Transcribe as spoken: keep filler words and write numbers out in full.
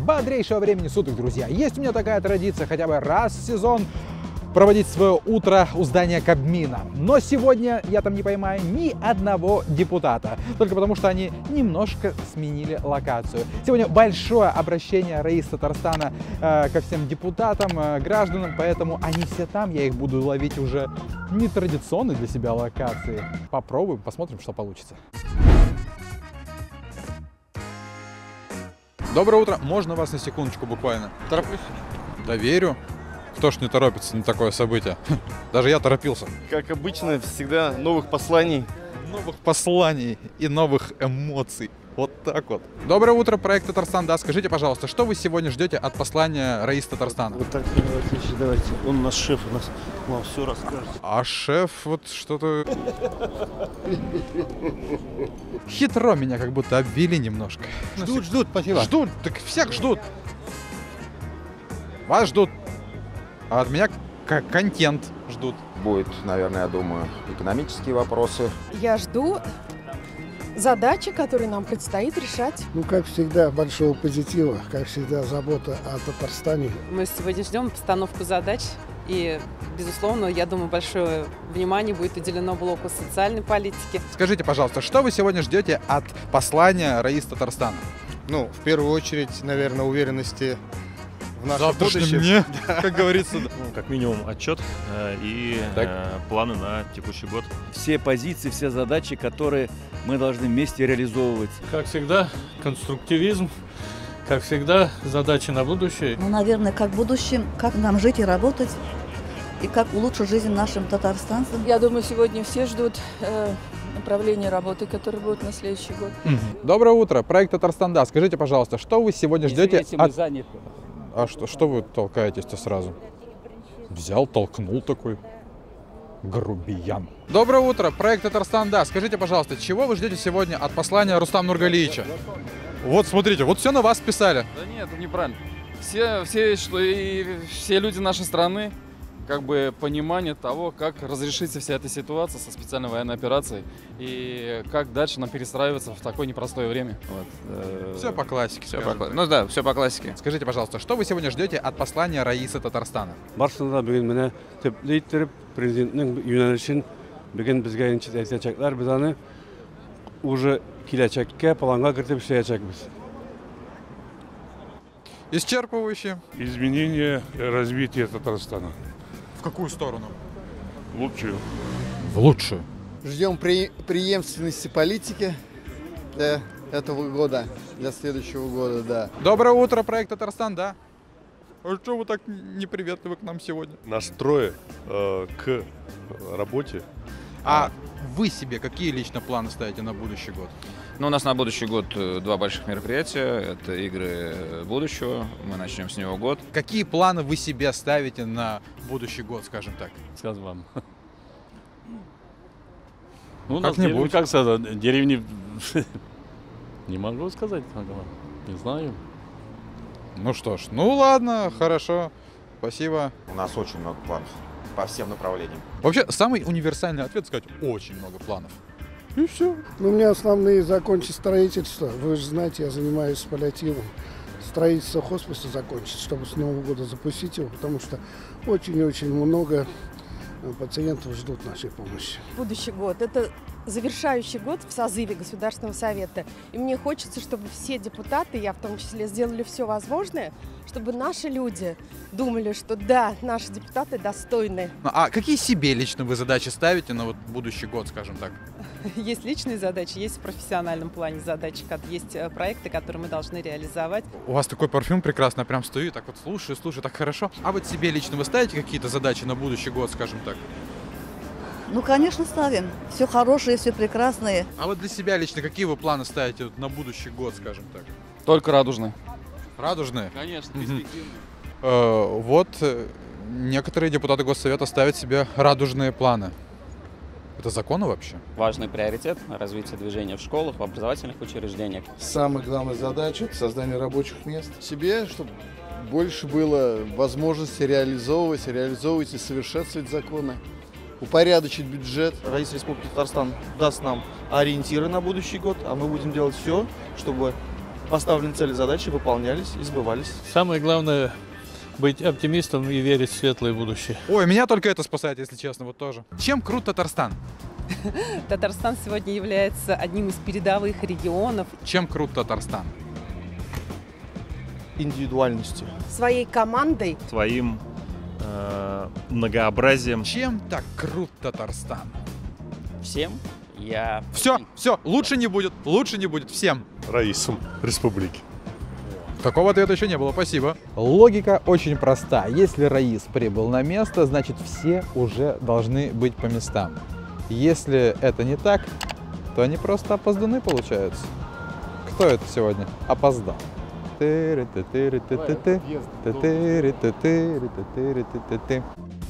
бодрейшего времени суток, друзья. Есть у меня такая традиция хотя бы раз в сезон проводить свое утро у здания Кабмина. Но сегодня я там не поймаю ни одного депутата, только потому что они немножко сменили локацию. Сегодня большое обращение Раисы Татарстана э, ко всем депутатам, э, гражданам, поэтому они все там, я их буду ловить уже нетрадиционной для себя локации. Попробуем, посмотрим, что получится. Доброе утро, можно вас на секундочку буквально? Тороплюсь. Да верю. Кто ж не торопится на такое событие? Даже я торопился. Как обычно, всегда новых посланий. Новых посланий и новых эмоций. Вот так вот. Доброе утро, проект Татарстан. Да, скажите, пожалуйста, что вы сегодня ждете от послания Раисы Татарстана? Вот так, давайте, давайте. Он наш шеф, у нас вам все расскажет. А шеф вот что-то... Хитро меня как будто обвели немножко. Ждут, ждут, спасибо. Ждут, так всех ждут. Вас ждут. А от меня как контент ждут. Будет, наверное, я думаю, экономические вопросы. Я жду задачи, которые нам предстоит решать. Ну, как всегда, большого позитива, как всегда, забота о Татарстане. Мы сегодня ждем постановку задач. И, безусловно, я думаю, большое внимание будет уделено блоку социальной политики. Скажите, пожалуйста, что вы сегодня ждете от послания Раисы Татарстана? Ну, в первую очередь, наверное, уверенности в наше Завтрашнем будущее. дне, как говорится. Ну, как минимум отчет э, и э, планы на текущий год. Все позиции, все задачи, которые мы должны вместе реализовывать. Как всегда, конструктивизм. Как всегда, задачи на будущее. Ну, наверное, как в будущем, как нам жить и работать, и как улучшить жизнь нашим татарстанцам. Я думаю, сегодня все ждут э, направления работы, которые будут на следующий год. Доброе утро, проект Татарстан. Да, скажите, пожалуйста, что вы сегодня ждете Извините, мы от... заняты. А что, что вы толкаетесь-то сразу? Взял, толкнул такой. Грубиян. Доброе утро, проект Татарстан. Да, скажите, пожалуйста, чего вы ждете сегодня от послания Рустама Нургалиевича? Вот смотрите, вот все на вас писали. Да нет, это неправильно. Все, все, что и все люди нашей страны, как бы понимание того, как разрешится вся эта ситуация со специальной военной операцией и как дальше нам перестраиваться в такое непростое время. Вот, э, Все по классике. Все по, ну да, все по классике. Скажите, пожалуйста, что вы сегодня ждете от послания Раисы Татарстана? Баршаңызға бүгін міне төплей тұрып, президенттің юнәлішін бүгін бізге айтачаклар, біз аны уже килячакке, планға кіртіп ішлеячакбыз. Исчерпывающе. Изменение и развитие Татарстана. В какую сторону? В лучшую. В лучшую. Ждем при, преемственности политики для этого года, для следующего года, да. Доброе утро, проект Татарстан, да. А что вы так неприветливы к нам сегодня? Настрое э, к работе. А вы себе какие лично планы ставите на будущий год? Ну, у нас на будущий год два больших мероприятия. Это игры будущего. Мы начнем с него год. Какие планы вы себе ставите на будущий год, скажем так? Скажу вам. Ну, Как-нибудь. Как сказать, деревни... Не могу сказать, не знаю. Ну что ж, ну ладно, хорошо, спасибо. У нас очень много планов по всем направлениям. Вообще, самый универсальный ответ сказать: очень много планов. И все. Ну, у меня основные закончить строительство. Вы же знаете, я занимаюсь паллиативом. Строительство хосписа закончить, чтобы с Нового года запустить его, потому что очень и очень много пациентов ждут нашей помощи. Будущий год – это завершающий год в созыве Государственного совета. И мне хочется, чтобы все депутаты, я в том числе, сделали все возможное, чтобы наши люди думали, что да, наши депутаты достойны. А какие себе лично вы задачи ставите на вот будущий год, скажем так? Есть личные задачи, есть в профессиональном плане задачи, есть проекты, которые мы должны реализовать. У вас такой парфюм прекрасный, прям стою, так вот слушаю, слушаю, так хорошо. А вот себе лично вы ставите какие-то задачи на будущий год, скажем так? Ну, конечно, ставим. Все хорошее, все прекрасное. А вот для себя лично какие вы планы ставите вот на будущий год, скажем так? Только радужные. Радужные? Конечно, перспективные. Э, вот некоторые депутаты Госсовета ставят себе радужные планы. Это законно вообще? Важный приоритет – развитие движения в школах, в образовательных учреждениях. Самая главная задача – это создание рабочих мест. Себе, чтобы больше было возможности реализовывать, реализовывать и совершенствовать законы. Упорядочить бюджет. Раиса Республики Татарстан даст нам ориентиры на будущий год, а мы будем делать все, чтобы поставленные цели, задачи выполнялись и сбывались. Самое главное быть оптимистом и верить в светлое будущее. Ой, меня только это спасает, если честно, вот тоже. Чем крут Татарстан? Татарстан сегодня является одним из передовых регионов. Чем крут Татарстан? Индивидуальностью. Своей командой. Своим э, многообразием. Чем так крут Татарстан? Всем я... Все, все, лучше не будет, лучше не будет всем. Раисом республики. Такого ответа еще не было, спасибо. Логика очень проста. Если Раис прибыл на место, значит все уже должны быть по местам. Если это не так, то они просто опозданы получаются. Кто это сегодня опоздал? Ты-ты-ты-ты-ты-ты-ты-ты-ты-ты-ты-ты-ты-ты-ты.